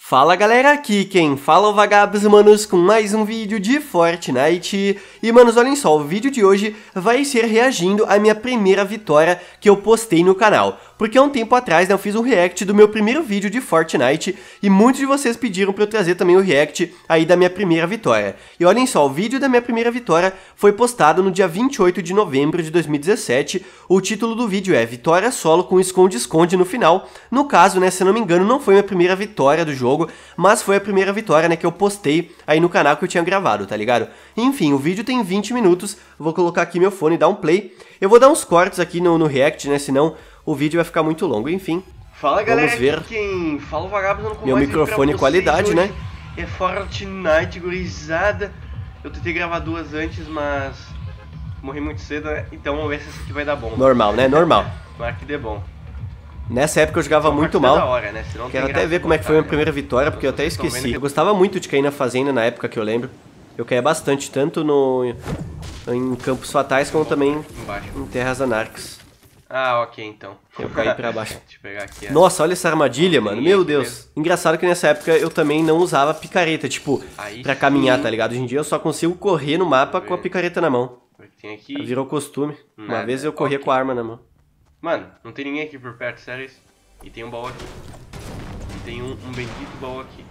Fala galera, aqui quem fala é o Vagabos, manos, com mais um vídeo de Fortnite. E manos, olhem só, o vídeo de hoje vai ser reagindo à minha primeira vitória que eu postei no canal. Porque há um tempo atrás, né, eu fiz um react do meu primeiro vídeo de Fortnite e muitos de vocês pediram pra eu trazer também o react aí da minha primeira vitória. E olhem só, o vídeo da minha primeira vitória foi postado no dia 28 de novembro de 2017. O título do vídeo é Vitória Solo com esconde-esconde no final. No caso, né, se eu não me engano, não foi minha primeira vitória do jogo, mas foi a primeira vitória, né, que eu postei aí no canal que eu tinha gravado, tá ligado? Enfim, o vídeo tem 20 minutos, vou colocar aqui meu fone e dar um play. Eu vou dar uns cortes aqui no react, né, senão o vídeo vai ficar muito longo, enfim. Fala galera, vamos ver. Aqui quem fala o Vagabundo com Meu mais microfone qualidade, hoje né? É Fortnite, gurizada. Eu tentei gravar duas antes, mas morri muito cedo, né? Então vamos ver se essa aqui vai dar bom. Normal, né? Normal. Tomara que dê bom. Nessa época eu jogava Uma muito partida mal. da hora, né? Senão Quero tem até graça ver como é que foi a minha botar, primeira né? vitória, porque eu até Vocês tão esqueci. vendo que- Eu gostava muito de cair na fazenda na época que eu lembro. Eu caía bastante, tanto em Campos Fatais, como também Embaixo. em Terras Anárquicas. Ah, ok então. Eu caí pra baixo. Deixa eu pegar aqui. Nossa, olha essa armadilha, mano. Tem Meu aqui Deus. mesmo. Engraçado que nessa época eu também não usava picareta, tipo, Aí pra caminhar, sim. tá ligado? Hoje em dia eu só consigo correr no mapa com a picareta na mão. O que tem aqui? Virou costume. Uma Nada. vez eu corria Ok. com a arma na mão. Mano, não tem ninguém aqui por perto, sério isso? E tem um baú aqui. E tem um bendito baú aqui.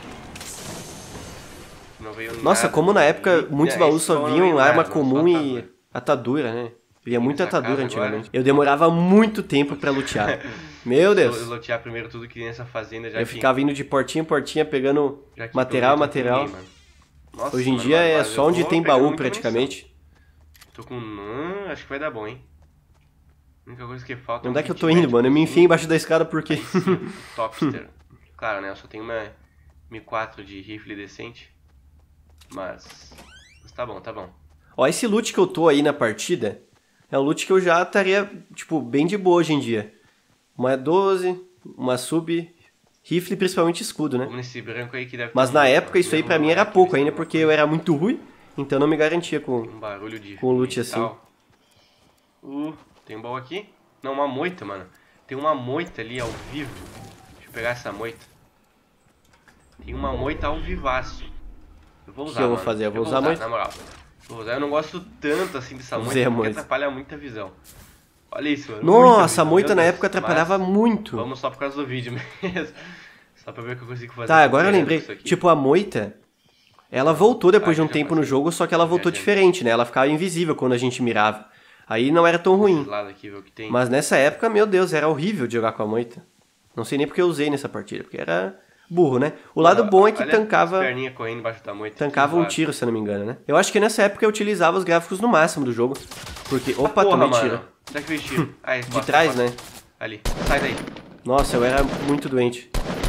Não veio Nossa, nada. como na época muitos É, baús esse só baú não vinham veio arma nada, comum só e atadura, né? Via muita nessa atadura casa antigamente. agora. Eu demorava muito tempo pra lutear. Meu Eu Deus. lotear primeiro tudo que tem nessa fazenda já Eu que- ficava indo de portinha em portinha pegando já que material, pelo jeito não tem material. ninguém, mano. Nossa, Hoje em mano, dia é mas só eu onde vou tem pegando baú muita praticamente. munição. Tô com... acho que vai dar bom, hein? A única coisa que falta Onde é um que eu kit tô indo, médico, mano? Eu me assim. enfiei embaixo da escada porque... Topster. Claro, né? Eu só tenho uma M4 de rifle decente. Mas tá bom, tá bom. Ó, esse loot que eu tô aí na partida é um loot que eu já estaria, tipo, bem de boa hoje em dia. Uma 12, uma sub, rifle, principalmente escudo, né? Vamos nesse branco aí que deve Mas ter na um- época isso aí mesmo pra mim lugar era que pouco eles ainda, têm porque alguma eu era muito ruim, então não me garantia com... coisa. Um barulho de com loot assim. metal. Tem um baú aqui? Não, uma moita, mano. Tem uma moita ali ao vivo. Deixa eu pegar essa moita. Tem uma moita ao vivaço. Eu vou usar, que eu vou mano. fazer? Eu vou usar a moita? Na moral. Vou usar. Eu não gosto tanto assim dessa moita Usei a porque moita. atrapalha muito a visão. Olha isso, mano. Nossa, a Muita moita visão, na meu época Deus. atrapalhava Mas muito. Vamos só por causa do vídeo mesmo. Só pra ver o que eu consigo fazer. Tá, agora eu com lembrei. isso aqui. Tipo, a moita, ela voltou depois de um já tempo no passei. jogo, só que ela voltou Já. diferente, né? Ela ficava invisível quando a gente mirava. Aí não era tão ruim. Esse lado aqui, ver o que tem. Mas nessa época, meu Deus, era horrível de jogar com a moita. Não sei nem porque eu usei nessa partida, porque era burro, né? O lado bom é que Olha tancava... as perninhas correndo embaixo da moita. Tancava um Zoado. tiro, se eu não me engano, né? Eu acho que nessa época eu utilizava os gráficos no máximo do jogo. Porque... Opa, Porra, tomei mano. tiro. Onde é que veio tiro? Aí, De trás, né? Ali. Sai daí. Nossa, eu era muito doente.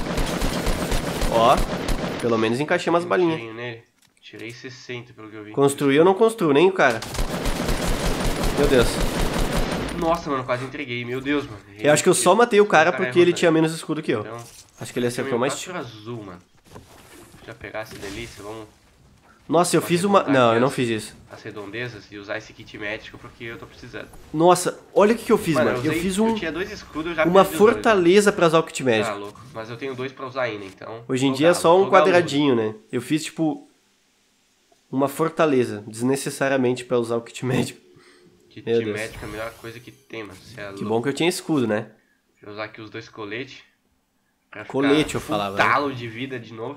Ó, pelo menos encaixei umas Um balinhas. tirinho nele. Tirei 60 pelo que eu vi. Construir eu não construo, nem o cara. Meu Deus. Nossa, mano, quase entreguei. Meu Deus, mano. Eu acho que eu só matei o cara Esse porque ele errou tinha menos escudo que eu. Então, Acho que ele acertou mais tiro. azul, mano. Já pegar essa delícia, vamos Nossa, eu fiz uma... Não, eu não fiz isso. as redondezas e usar esse kit médico porque eu tô precisando. Nossa, olha o que eu fiz, mano. Eu usei- fiz Eu tinha dois escudos, eu já uma perdi os dois, fortaleza pra usar o kit né? médico. Ah, louco. Mas eu tenho dois pra usar ainda, então... Hoje em vou dia é usar, só um vou usar quadradinho, né? Eu fiz, tipo, uma fortaleza, desnecessariamente pra usar o kit médico. Kit Meu Deus. médico é a melhor coisa que tem, mano. Você é Que louco. bom que eu tinha escudo, né? Deixa eu usar aqui os dois coletes. Pra Colete, ficar eu falava, full talo de vida de novo.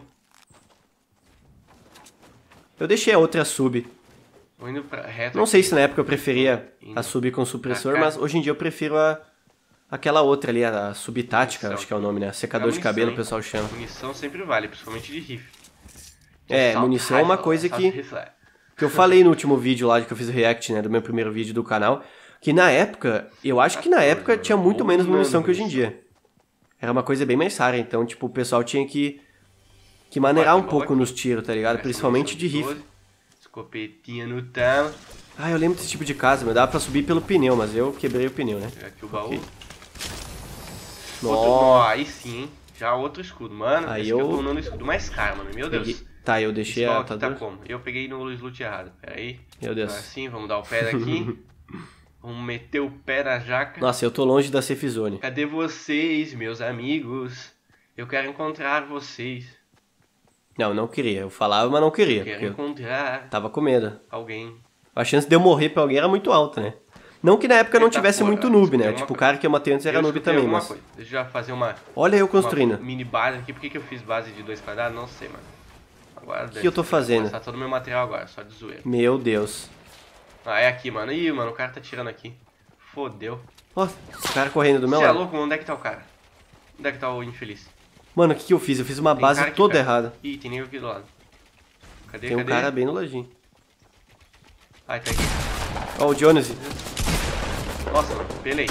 Eu deixei a outra sub. Vou indo pra reto Não aqui. sei se na época eu preferia a sub com supressor, Pra cá. mas hoje em dia eu prefiro aquela outra ali, a sub tática, acho que é o nome, né? Secador de munição, cabelo, o hein? pessoal chama. Munição sempre vale, principalmente de rifle. É, Assault munição é uma rifle, coisa assault que rifle. eu falei no último vídeo lá que eu fiz o react, né? Do meu primeiro vídeo do canal. Que na época, eu acho que na época tinha muito menos munição que hoje em dia. Era uma coisa bem mais rara, então, tipo, o pessoal tinha que maneirar um pouco nos tiros, tá ligado? Essa Principalmente munição de rifle. 12, escopetinha no talo. Ah, eu lembro desse tipo de casa, meu. Dava pra subir pelo pneu, mas eu quebrei o pneu, né? Pegar aqui o baú. Ok. Ó, aí sim, hein? Já outro escudo. Mano, Aí esse eu- aqui é o nono escudo mais caro, mano. Meu Deus. Tá, eu Esse deixei baú a aqui tá atadura. como? Eu peguei no loot errado. Pera aí. Meu Deus. Assim, vamos dar o pé daqui. Vamos meter o pé na jaca. Nossa, eu tô longe da safe zone. Cadê vocês, meus amigos? Eu quero encontrar vocês. Não, não queria. Eu falava, mas não queria. Quero Porque encontrar eu tava com medo. alguém. A chance de eu morrer pra alguém era muito alta, né? Não que na época não Eita tivesse porra, muito noob, né? escutei Tipo, o alguma cara que eu matei antes era Eu noob escutei também, alguma mas... coisa. Deixa eu já fazer uma Olha eu construindo. uma mini base aqui. Por que eu fiz base de 2 quadrados? Não sei, mano. Agora O que eu tô fazendo? Vou gastar todo o meu material agora, só de zoeira. Meu Deus. Ah, é aqui, mano. Ih, mano, o cara tá tirando aqui. Fodeu. Ó, o cara correndo do meu Você é lado. louco? Onde é que tá o cara? Onde é que tá o infeliz? Mano, o que eu fiz? Eu fiz uma Tem base cara aqui toda perto. errada. Ih, tem nego aqui do lado. Cadê, Tem um cadê? cara bem no ladinho. Ai, tá aqui. Ó, o Jonas. Nossa, mano, pelei.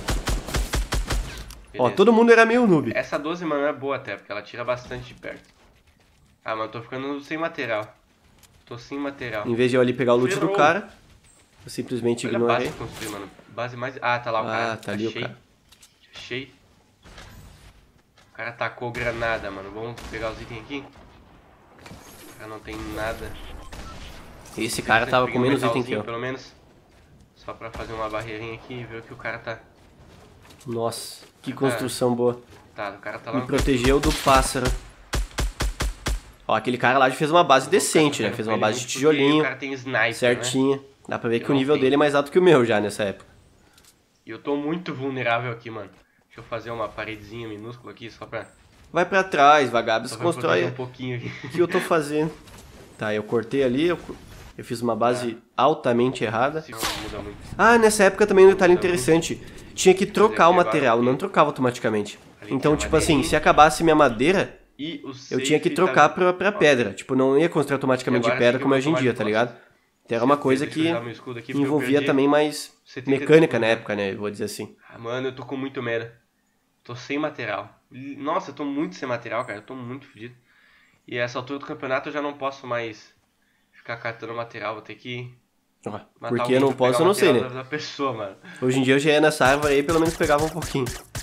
Ó, Beleza. todo mundo era meio noob. Essa 12, mano, é boa até, porque ela tira bastante de perto. Ah, mano, tô ficando sem material. Tô sem material. Em vez de eu ali pegar o loot do Ferrou. cara, eu simplesmente Olha a base ignorei. que construí, mano. Base mais... Ah, tá lá o cara. Ah, tá ali o Achei. cara. Achei. O cara tacou granada, mano. Vamos pegar os itens aqui. O cara não tem nada. Esse cara tava Peguei com um menos item que metalzinho, eu. pelo menos. Só pra fazer uma barreirinha aqui e ver o que o cara tá... Nossa, que construção boa. Tá, o cara tá lá Me no... protegeu do pássaro. Ó, aquele cara lá já fez uma base decente, né? Cara, Fez uma ele base de muito porque tijolinho, O cara tem sniper, né? certinha. Dá pra ver que Eu o não nível tenho. dele é mais alto que o meu já nessa época. E eu tô muito vulnerável aqui, mano. Deixa eu fazer uma paredezinha minúscula aqui, só pra... Vai pra trás, vagabos, Só pra proteger constrói um pouquinho aqui. o que eu tô fazendo. Tá, eu cortei ali, eu fiz uma base altamente errada. Se não muda muito. Ah, nessa época também um detalhe interessante. Tinha que trocar o agora material, aqui. não trocava automaticamente. Ali Então, tem tipo assim, madeirinha. se acabasse minha madeira, E o eu tinha que safe trocar tá... pra pedra. Tipo, não ia construir automaticamente E de agora pedra sim que como eu é vou hoje em dia, tomar tá de ligado? Então era uma coisa Deixa eu que usar meu escudo aqui, porque eu envolvia perdi também mais 70 mecânica na escudo. época, né? Vou dizer assim. Ah, mano, eu tô com muito medo. Tô sem material. Nossa, eu tô muito sem material, cara. Eu tô muito fodido. E essa altura do campeonato eu já não posso mais ficar catando material. Vou ter que Ó, matar porque alguém eu não pra pegar posso, o eu não sei, material né? da pessoa, mano. Hoje em dia eu já ia nessa árvore aí, pelo menos pegava um pouquinho.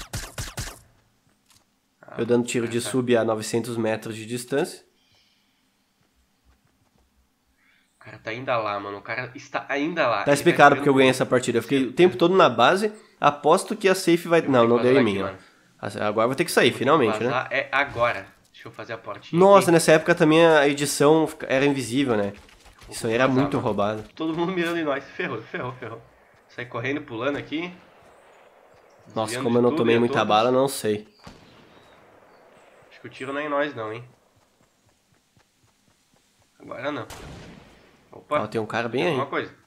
Eu dando tiro de sub a 900 metros de distância. O cara tá ainda lá, mano. O cara está ainda lá. Tá explicado porque eu ganhei essa partida. Eu fiquei o tempo todo na base, aposto que a safe vai... Não, não deu em mim, ó. Agora vou ter que sair, finalmente, né? Vazar é agora. Deixa eu fazer a portinha Nossa, aqui. nessa época também a edição era invisível, né? Isso aí era vazar, muito mano. roubado. Todo mundo mirando em nós. Ferrou. Sai correndo, pulando aqui. Nossa, desviando como eu de não tudo tomei e a muita todos. bala, não sei. Acho que o tiro não é em nós não, hein. Agora não. Opa. Ó, tem um cara bem aí. Alguma coisa.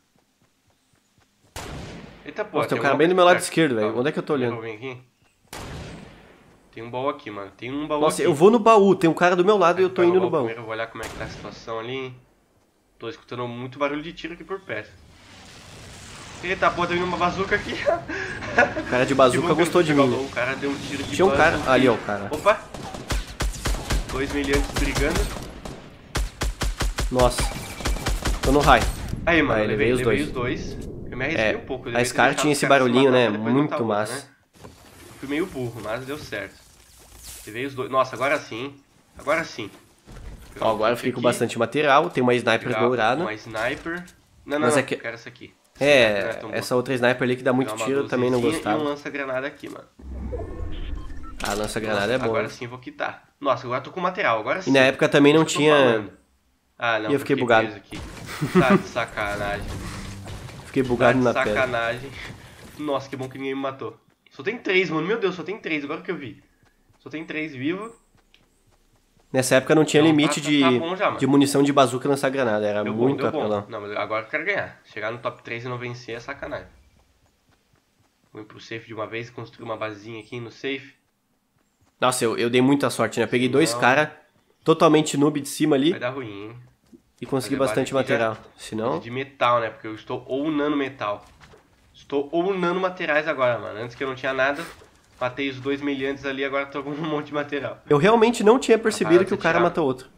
Eita porra. Nossa, tem um cara bem do meu lado esquerdo, velho. Onde é que eu tô olhando? Aqui. Tem um baú aqui, mano. Tem um baú Nossa, aqui. eu vou no baú. Tem um cara do meu lado e eu tô Pega o indo no baú. Primeiro eu vou olhar como é que tá a situação ali. Tô escutando muito barulho de tiro aqui por perto. Eita porra, tá vindo uma bazuca aqui. O cara de bazuca gostou de mim. O cara deu um tiro de Tinha um cara... bazuca. Ali, ó, o cara. Opa! 2 miliantes brigando. Nossa. Tô no raio. Aí, mano, Aí, levei levei os dois. Eu me arrisquei um pouco. eu A devia ter Scar deixado tinha os esse caras se barulhinho, né? matarem, depois Muito matar o outro, massa. né? Fui meio burro, mas deu certo. Levei os dois. Nossa, agora sim, hein? Agora sim. Ó, agora eu fiquei com bastante material. Tem uma sniper dourada. Uma sniper. Não, Mas não, é que- eu quero essa aqui. É, essa outra sniper ali que dá muito Pegar uma tiro, eu também não 12zinha E um gostava. lança-granada aqui, mano. A lança-granada é boa. Agora sim eu vou quitar. Nossa, agora eu tô com material, agora sim. E na época também não Isso que eu tô tinha... falando. Ah, não, E eu fiquei bugado. preso aqui. Tá de sacanagem. Fiquei Tá bugado de na pedra. sacanagem. Nossa, que bom que ninguém me matou. Só tem 3, mano. Meu Deus, só tem 3, agora que eu vi. Só tem 3 vivos. Nessa época não tinha Então, limite tá bom já, mano. de munição de bazuca e lançar granada. Era Deu muito bom, deu apelão. bom. Não, mas agora eu quero ganhar. Chegar no top 3 e não vencer é sacanagem. Vou ir pro safe de uma vez, construir uma basezinha aqui no safe. Nossa, eu dei muita sorte, né? Eu peguei dois Não. caras totalmente noob de cima ali Vai dar ruim, hein? e consegui Fazer bastante base aqui material. já. Senão... De metal, né? Porque eu estou ounando metal. Estou ounando materiais agora, mano. Antes que eu não tinha nada, matei os 2 meliantes ali, agora tô com um monte de material. Eu realmente não tinha percebido Rapaz, que o você cara tirava. matou outro.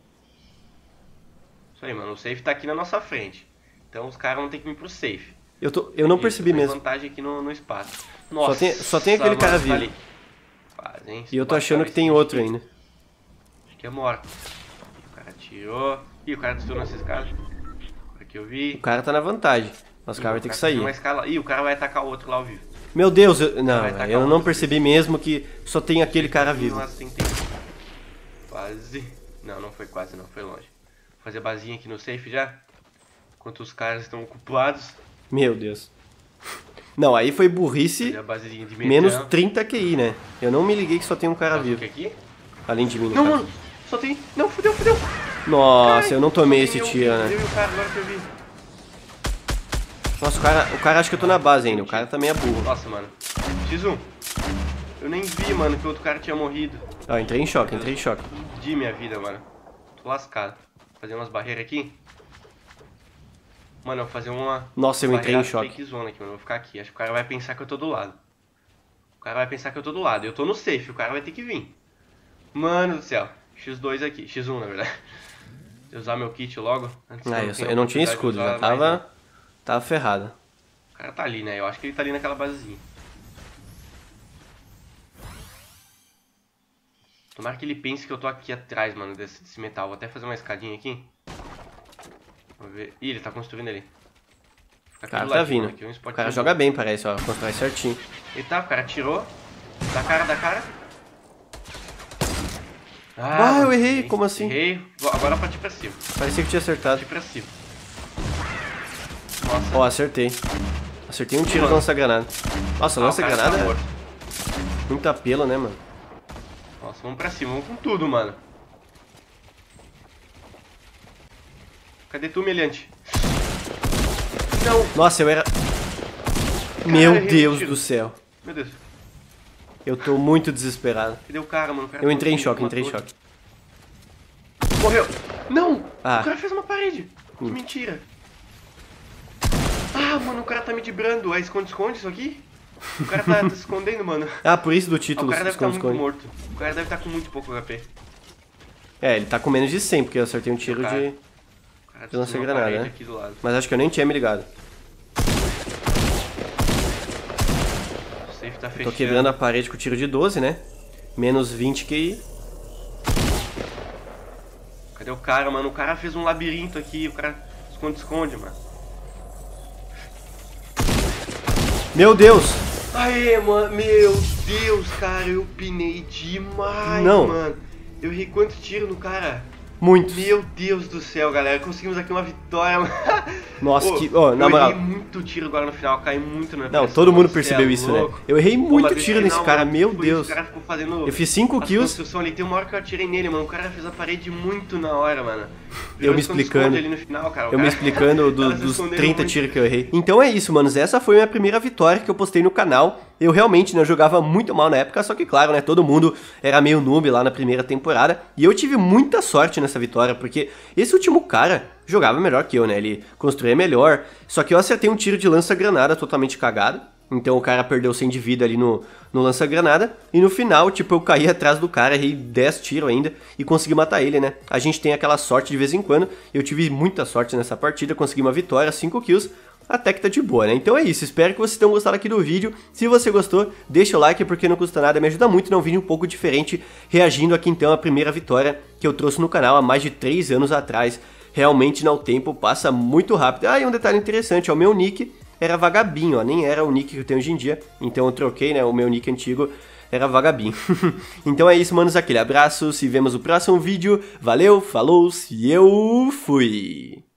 Isso aí, mano. O safe tá aqui na nossa frente. Então os caras vão ter que vir pro safe. Eu não percebi Tem mesmo. vantagem aqui no espaço. Nossa, Só tem aquele cara mano, vivo. tá ali. Quase, hein? E eu tô achando que tem outro ainda. Acho que é morto. O cara tirou. Ih, o cara destruiu nessa escada. Agora que eu vi. O cara tá na vantagem. Mas o cara vai ter que sair. Uma escala... Ih, o cara vai atacar o outro lá ao vivo. Meu Deus, não, tacar eu um não dos percebi mesmo que só tem aquele cara vivo. Nossa, tem quase. Não foi quase, não, foi longe. Vou fazer basinha aqui no safe já. Enquanto os caras estão ocupados. Meu Deus. Não, aí foi burrice. Fazer a basezinha de metal. Menos 30 QI, né? Eu não me liguei que só tem um cara vivo. Aqui? Além de mim, no Não, caso. mano, só tem. Não, fudeu. Nossa, Ai, eu não tomei só tem esse tiro, né? Eu e o cara, agora que eu vi. Nossa, o cara acha que eu tô na base ainda. O cara também é burro. Nossa, mano. X1. Eu nem vi, mano, que o outro cara tinha morrido. Ó, entrei em choque. De minha vida, mano. Tô lascado. Vou fazer umas barreiras aqui. Mano, eu vou fazer uma... Nossa, eu entrei em choque. Fake zone aqui, mano. Eu vou ficar aqui. Acho que o cara vai pensar que eu tô do lado. Eu tô no safe. O cara vai ter que vir. Mano do céu. X2 aqui. X1, na verdade. Vou usar meu kit logo. Antes Eu não tinha escudo. Já tava ferrado. O cara tá ali, né? Eu acho que ele tá ali naquela basezinha. Tomara que ele pense que eu tô aqui atrás, mano, desse metal. Vou até fazer uma escadinha aqui. Vamos ver. Ih, ele tá construindo ali. O cara tá vindo. O cara joga bem, parece, ó. Constrói certinho. Eita, o cara tirou. Da cara. Ah, eu errei. Como assim? Errei. Agora pra ti pra cima. Parecia que tinha acertado. Pra cima. Nossa. Ó, acertei. Acertei um tiro do lança-granada. Nossa, lança-granada é muito apelo, né, mano? Nossa, vamos pra cima. Vamos com tudo, mano. Cadê tu, meliante? Não. Nossa, eu era... Meu Deus do céu. Meu Deus. Eu tô muito desesperado. Cadê o cara, mano? Eu entrei em choque, Morreu. Não! Ah. O cara fez uma parede. Que mentira. Ah, mano, o cara tá me dibrando. É esconde-esconde isso aqui? O cara tá se escondendo, mano. Ah, por isso do título. O cara deve estar muito morto. O cara deve estar com muito pouco HP. É, ele tá com menos de 100, porque eu acertei um tiro de lança-granada, né? Mas acho que eu nem tinha me ligado. Safe tá fechando. Tô quebrando a parede com tiro de 12, né? Menos 20 QI. Cadê o cara, mano? O cara fez um labirinto aqui. O cara esconde-esconde, mano. Meu Deus! Aê, mano. Meu Deus, cara. Eu pinei demais, mano. Eu errei quantos tiros no cara? Muitos. Meu Deus do céu, galera. Conseguimos aqui uma vitória, mano. Nossa, que... Oh, na moral. Eu errei muito tiro agora no final. Caí muito na Não, todo mundo percebeu isso, né? Eu errei muito tiro nesse cara, meu Deus. O cara ficou fazendo... Eu fiz 5 kills. Ali. Tem uma hora que eu atirei nele, mano. O cara fez a parede muito na hora, mano. Eu me explicando. Ali no final, cara. Eu me explicando dos 30 tiros que eu errei. Então é isso, manos. Essa foi a minha primeira vitória que eu postei no canal. Eu realmente, né, jogava muito mal na época, só que claro, né, todo mundo era meio noob lá na primeira temporada. E eu tive muita sorte nessa vitória, porque esse último cara jogava melhor que eu, né, ele construía melhor. Só que eu acertei um tiro de lança-granada totalmente cagado. Então o cara perdeu 100 de vida ali no lança-granada. E no final, tipo, eu caí atrás do cara, errei 10 tiros ainda e consegui matar ele, né. A gente tem aquela sorte de vez em quando. Eu tive muita sorte nessa partida, consegui uma vitória, 5 kills. Até que tá de boa, né? Então é isso, espero que vocês tenham gostado aqui do vídeo. Se você gostou, deixa o like porque não custa nada, me ajuda muito, né? Um vídeo um pouco diferente, reagindo aqui então à primeira vitória que eu trouxe no canal há mais de 3 anos atrás. Realmente, né, o tempo passa muito rápido. Ah, e um detalhe interessante, ó, o meu nick era Vagabinho, ó, nem era o nick que eu tenho hoje em dia. Então eu troquei, né, o meu nick antigo era Vagabinho. Então é isso, manos, aquele abraço, se vemos no próximo vídeo. Valeu, falou, e eu fui!